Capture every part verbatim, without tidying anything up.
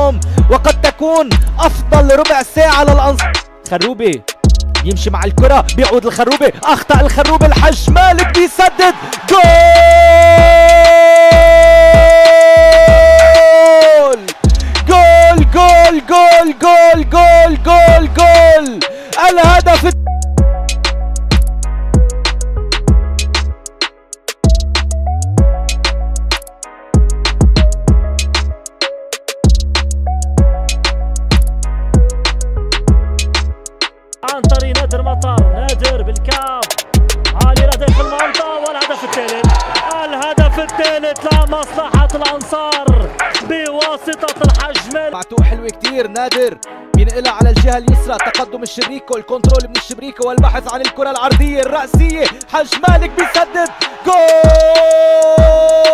اليوم، وقد تكون افضل ربع ساعة للانصار. خروبي يمشي مع الكرة، بيعود الخروبي، اخطأ الخروبي، الحج مالك بيسدد، جول جول جول جول جول جول جول جول الهدف. عن طريق نادر مطر، نادر بالكعب عالي لديك المنطقة، والهدف الثالث، الهدف الثالث لمصلحة الأنصار بواسطة الحجمال. معتوق حلوة كتير، نادر بينقلها على الجهة اليسرى، تقدم الشبريكو، الكنترول من الشبريكو والبحث عن الكرة العرضية الرأسية، حج مالك بيسدد، جول.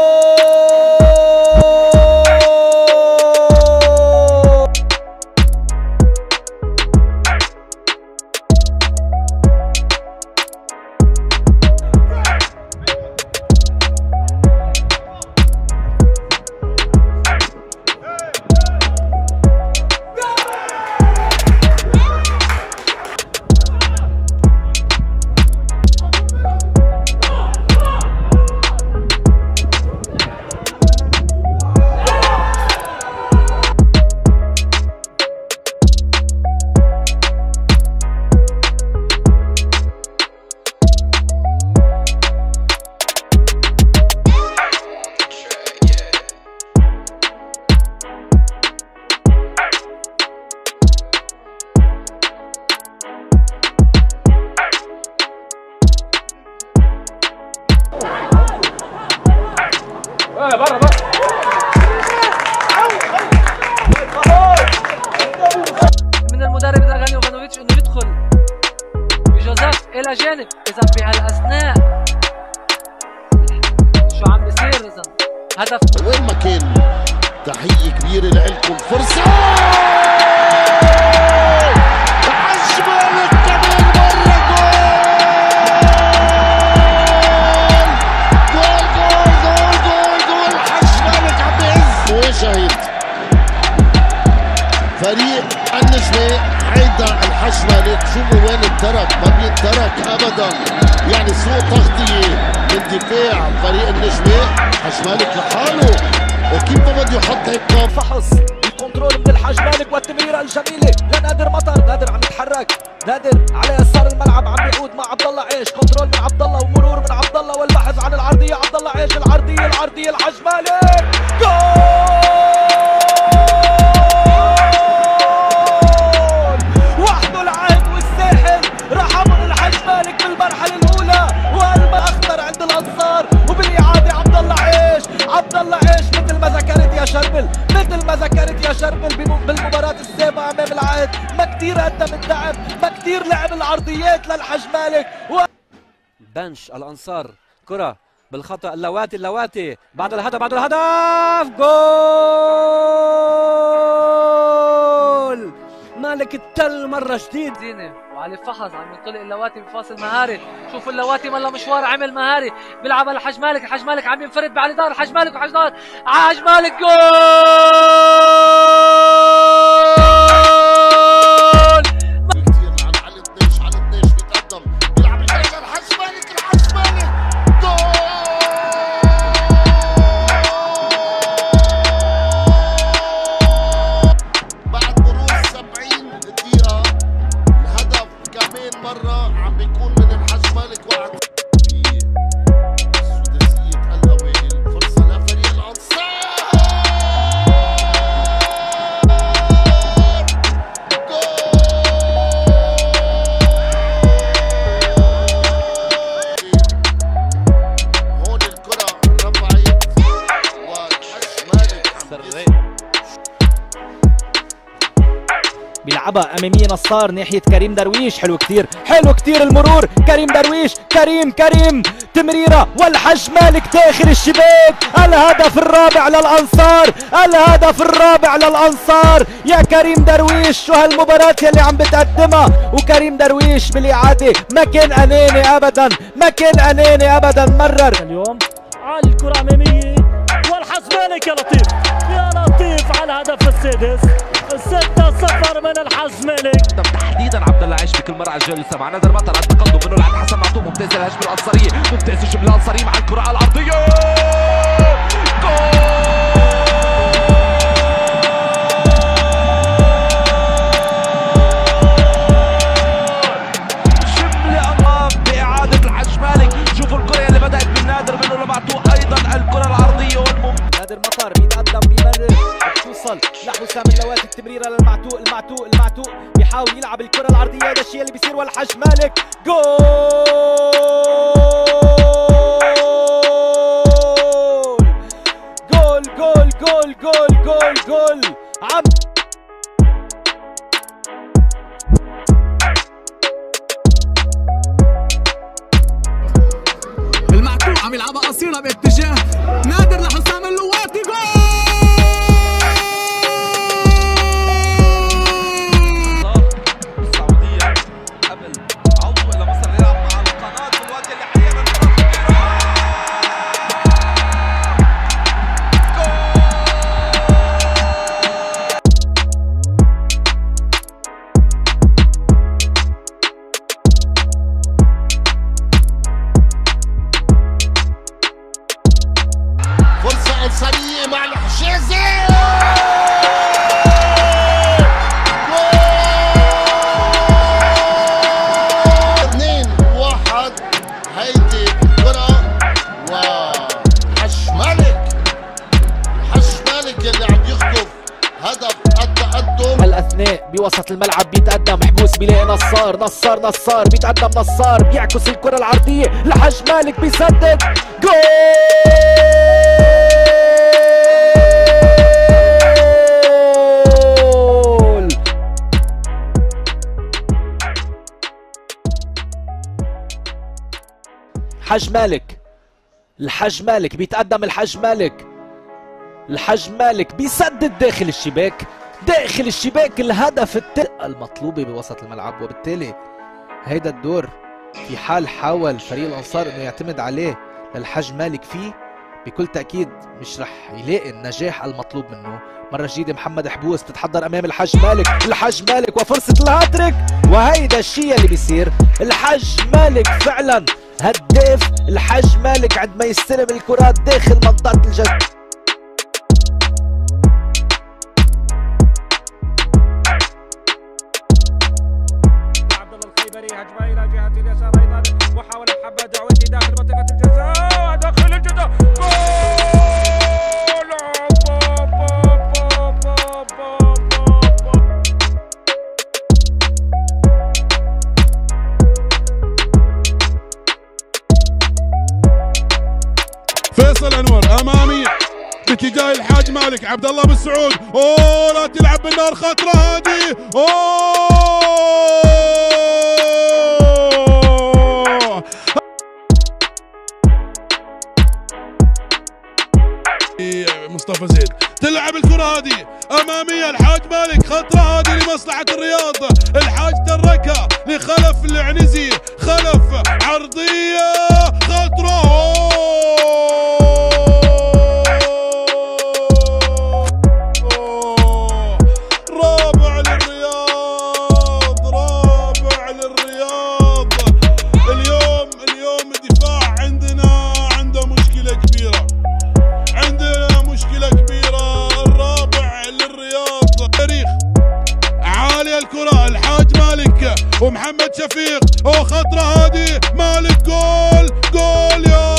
برا برا من المدرب دراغان يوفانوفيتش انه يدخل بجوزيف الى جانب. اذا بهالاثناء شو عم بيصير؟ اذا هدف وين ما كان. تحيه كبيره لكم، فرصه حجمالك كمان مره، جول جول جول جول جول حجمالك عم بيعز. مواجهه فريق النجمه، هيدا الحجمالك شوفوا وين انترك، ما بينترك ابدا، يعني سوء تغطيه من دفاع فريق النجمه. حجمالك لحاله وكيف ما بده يحط هيك فحص الكنترول من الحج مالك والتمريره الجميله لنادر مطر، نادر عم يتحرك، نادر على يسار الملعب عم بيعود مع عبد الله عيش، كنترول من عبد الله ومرور من عبد الله والبحث عن العرضيه، عبد الله عيش العرضيه العرضيه الحج مالك، جول. وحده العهد والساحل رحمهم الحج مالك بالمرحله الاولى، والما اخطر عند الانصار، وبالاعاده عبد الله عيش، عبد الله عيش مثل ما ذكرت يا شربل، مثل ما ذكرت يا شربل بالمباراة السابقة أمام العهد، ما كتير قدم الدعم، ما كتير لعب العرضيات للحج مالك. و... بنش الأنصار، كرة بالخطأ، اللواتي اللواتي بعد الهدف بعد الهدف، جول مالك التل مرة جديد. زينة وعلي فحص عم ينطلق اللواتي بفاصل مهاري، شوفوا اللواتي ملا مشوار عمل مهاري، بيلعب على حج مالك، الحج مالك عم ينفرد بعلي دار، حج مالك وحج دار، حج مالك جول. كثير على على الدش على الدش بيتقدم، بيلعب الحجر، حج مالك الحج مالك جول. بعد مرور سبعين دقيقة الهدف كمان مرة عم بيكون من الحج مالك. وقت في سداسية الأوائل، فرصة لفريق الأنصار، هون الكرة رفعت والحج مالك عم بيلعبها اماميه نصار ناحيه كريم درويش، حلو كتير، حلو كتير المرور، كريم درويش، كريم كريم تمريره والحج مالك داخل الشباك، الهدف الرابع للانصار، الهدف الرابع للانصار يا كريم درويش. شو هالمباراه يلي عم بتقدمها، وكريم درويش بالاعاده ما كان اناني ابدا، ما كان اناني ابدا، مرر اليوم على الكرة أمامية والحج مالك يا لطيف يا لطيف الهدف السادس. ستة صفر من الحج مالك. تحديدا عبد الله عيش بكل مره على الجلسه مع نادر مطر على التقدم منه لعند حسن معطوف. ممتازه الهجمه الانصاريه، ممتازه الجمله الانصاريه مع الكره العرضيه. جول جمله امام باعاده الحج مالك. شوفوا الكره اللي بدات من نادر منه لمعطوف، ايضا الكره العرضيه والمم نادر مطر بيتقدم بيمرر بتوصل لحسام اللواتي. التمريره للمعتوق، المعتوق المعتوق بيحاول يلعب الكره العرضيه. هذا الشيء اللي بيصير والحج مالك. جول جول جول جول جول جول جول عم المعتوق عم يلعبها قصيره باتجاه نادر لحسام اللواتي. جول السعوديه قبل عودوا الى مصر يلعب مع القناه في الوقت اللي حاليا فرصة إنسانية مع الحشيزي. اثنين واحد. هيدي كرة وحش مالك. حش مالك اللي عم يخطف هدف التقدم. الاثناء بوسط الملعب بيتقدم محبوس، بيلاقي نصار نصار نصار بيتقدم نصار بيعكس الكرة العرضية لحج مالك بيسدد. جول حج مالك. الحج مالك بيتقدم، الحج مالك الحج مالك بيسدد داخل الشباك، داخل الشباك الهدف الثالث المطلوبة بوسط الملعب. وبالتالي هيدا الدور في حال حاول فريق الأنصار انه يعتمد عليه للحج مالك فيه بكل تأكيد مش رح يلاقي النجاح المطلوب منه. مرة جديدة محمد حبوس بتتحضر امام الحج مالك، الحج مالك وفرصة الهاتريك. وهيدا الشيء اللي بيصير. الحج مالك فعلا هداف. الحج مالك عندما يستلم الكرات داخل منطقة الجزاء. عبد الله الخيبري هجمه الى جهه اليسار ايضا، محاوله محمد دعوتي داخل منطقه الجزاء، داخل الجزاء. جول فيصل انور امامي باتجاه الحاج مالك. عبد الله بن سعود، اوه لا تلعب بالنار، خطره هذه. اوه مصطفى زيد تلعب الكره هذه اماميه. الحاج مالك خطره هذه لمصلحه الرياض. الحاج تركها لخلف العنزي، خلف عرضيه خطره. رابع للرياض، رابع للرياض. اليوم اليوم الدفاع عندنا عنده مشكله كبيره، عندنا مشكله كبيره. الرابع للرياض. تاريخ عاليه الكره. الحاج مالك ومحمد شفيق، او خطره هذه مالك. جول جول يا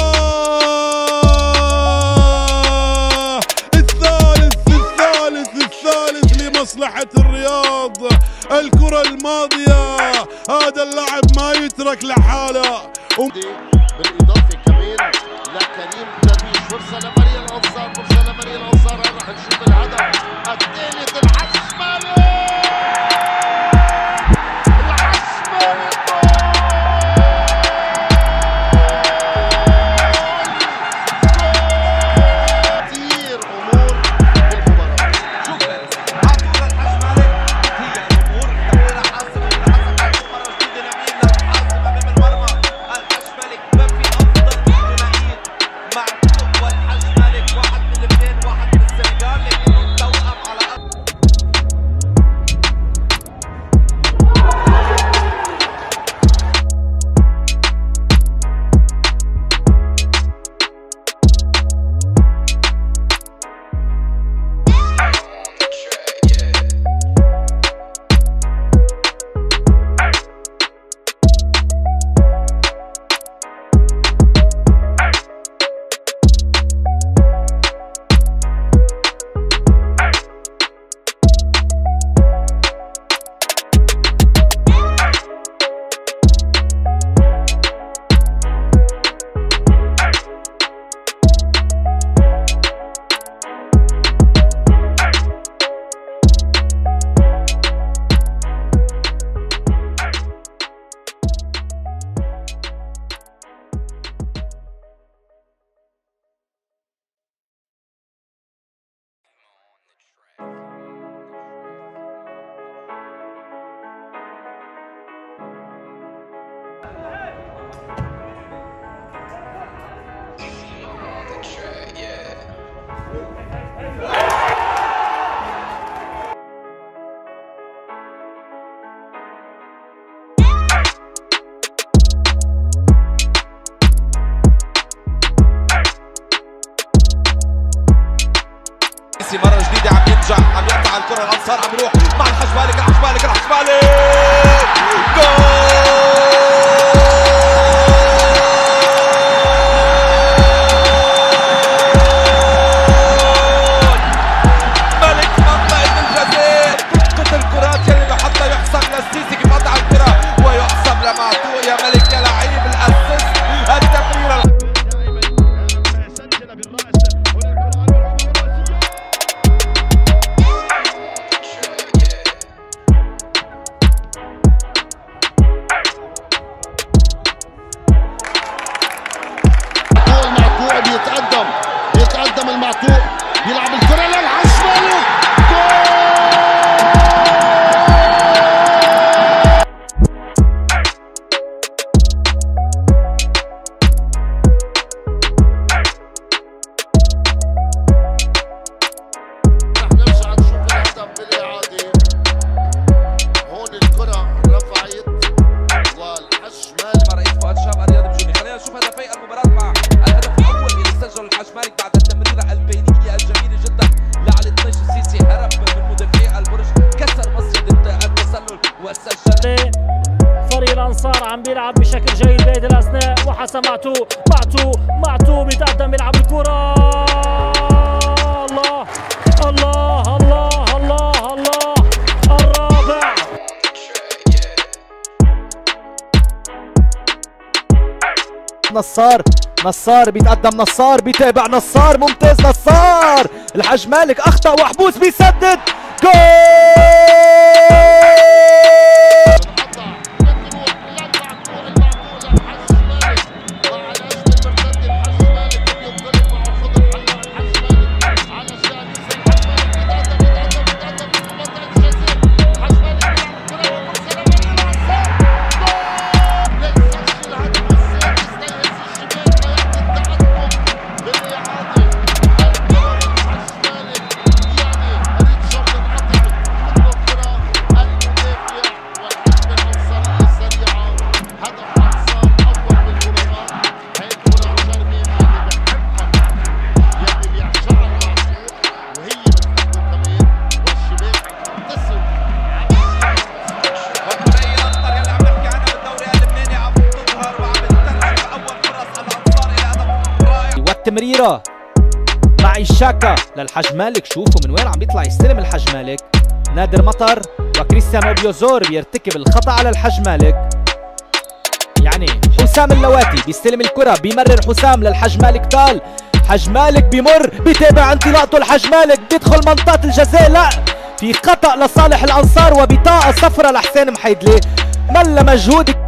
الثالث الثالث الثالث لمصلحه الرياض. الكره الماضيه هذا اللاعب ما يترك لحاله. بالاضافه كمان لكريم درويش. فرصه لمريم الانصار، فرصه لمريم الانصار. راح نشوف الهدف الثالث. الحج مالك، الحج مالك. كثير امور بالمباراه. شوف عطوا للحج مالك هي الامور تمريره حاسمه من حسن معطوف. مره جديده لمين للحاسم امام المرمى. الحج مالك ما في افضل من ثنائيه معطوف والحج مالك. السيسي مرة جديدة عم ينجح، عم يقطع الكرة الأنصار، عم يروح مع الحجمالك الحجمالك الحجمالك جول! ملك منطقة الجزاء، قطع الكرات يلي بحطها يحسب للسيسي كيف قطع الكرة ويحسب لمعتوق يا ملك يا لعيب الأسيست التمريرة. يتقدم يتقدم المعتوق يلعب الكرة للحجمالك رح نرجع نشوف الهدف بالإعادة. هون الكرة رفعت والحجمالك مع رئيس فؤاد شاب رياض بجوني. خلينا نشوف هدفي المباراة مع الهدف الأول اللي سجله الحجمالك بعد التمريرة البينية الجميلة جدا لعلي الطيش. السيسي هرب من مدافعي البرج، كسر مصيدة التسلل وسجل. فريق الانصار عم بيلعب بشكل جيد بهذه الاثناء، وحسن معتوق معتوق معتوق بيتقدم بيلعب الكرة. الله الله الله الله الله الرابع. نصار نصار بيتقدم، نصار بيتابع، نصار ممتاز، نصار الحجمالك اخطا وحبوس بيسدد جول! تمريرة مع الشاكا للحجمالك. شوفوا من وين عم بيطلع يستلم الحجمالك. نادر مطر وكريستيانو بيوزور بيرتكب الخطأ على الحجمالك. يعني حسام اللواتي بيستلم الكرة، بيمرر حسام للحجمالك تال، حجمالك بيمر بيتابع انطلاقته، الحجمالك بيدخل منطقة الجزاء، لا في خطأ لصالح الأنصار وبطاقة صفراء لحسين محيدلي. ملا مجهود